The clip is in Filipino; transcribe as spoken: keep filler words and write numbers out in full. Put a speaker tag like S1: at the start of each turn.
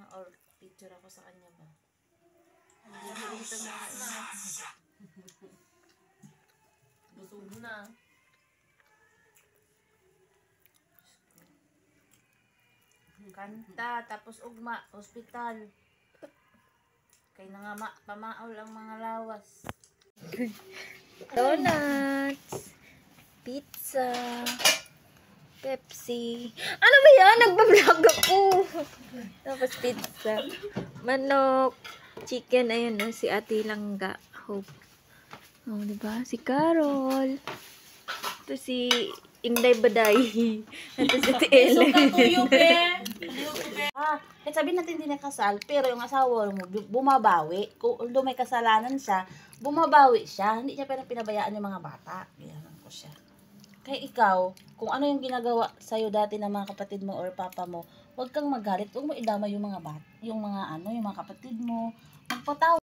S1: or picture ako sa kanya ba? Hindi ito na. Busog na. Kanta, tapos ugma, hospital. Kay na nga ma, pamaol ang mga lawas.
S2: Donuts, pizza, Pepsi. Ano ba yan? Nagbablog ako. Tapos pizza, manok, chicken. Ayun no, si Ate Langga. Hope. Oh, diba? Si Carol. Ito si Inday Baday. Ito si Ate Ellen.
S1: Ah, kahit sabihin natin hindi na kasal, pero yung asawa mo bumabawi. Kung although may kasalanan siya, bumabawi siya. Hindi niya pero pinabayaan yung mga bata. Ginanon ko siya. Kaya ikaw, kung ano yung ginagawa sa'yo dati ng mga kapatid mo or papa mo, huwag kang magalit. Huwag mo idama yung mga bat, yung mga ano, yung mga kapatid mo. Magpatawa.